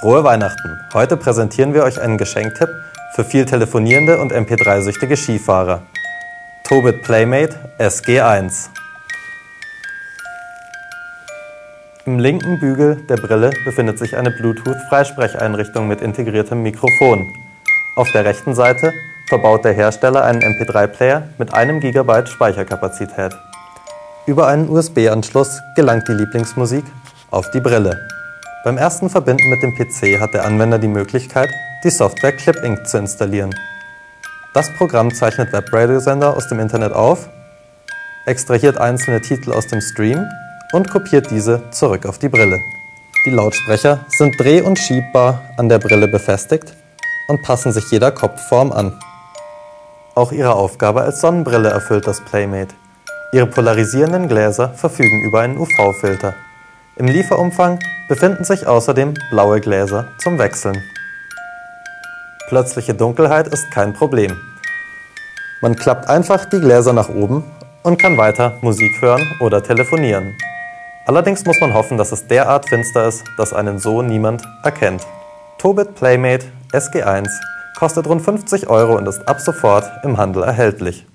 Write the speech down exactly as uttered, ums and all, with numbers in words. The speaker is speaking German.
Frohe Weihnachten! Heute präsentieren wir euch einen Geschenktipp für viel telefonierende und M P drei süchtige Skifahrer. Tobit Playmate S G eins. Im linken Bügel der Brille befindet sich eine Bluetooth-Freisprecheinrichtung mit integriertem Mikrofon. Auf der rechten Seite verbaut der Hersteller einen M P drei Player mit einem Gigabyte Speicherkapazität. Über einen U S B-Anschluss gelangt die Lieblingsmusik auf die Brille. Beim ersten Verbinden mit dem P C hat der Anwender die Möglichkeit, die Software ClipInk zu installieren. Das Programm zeichnet Webradiosender aus dem Internet auf, extrahiert einzelne Titel aus dem Stream und kopiert diese zurück auf die Brille. Die Lautsprecher sind dreh- und schiebbar an der Brille befestigt und passen sich jeder Kopfform an. Auch ihre Aufgabe als Sonnenbrille erfüllt das Playmate. Ihre polarisierenden Gläser verfügen über einen U V-Filter. Im Lieferumfang befinden sich außerdem blaue Gläser zum Wechseln. Plötzliche Dunkelheit ist kein Problem. Man klappt einfach die Gläser nach oben und kann weiter Musik hören oder telefonieren. Allerdings muss man hoffen, dass es derart finster ist, dass einen so niemand erkennt. Tobit Playmate S G eins kostet rund fünfzig Euro und ist ab sofort im Handel erhältlich.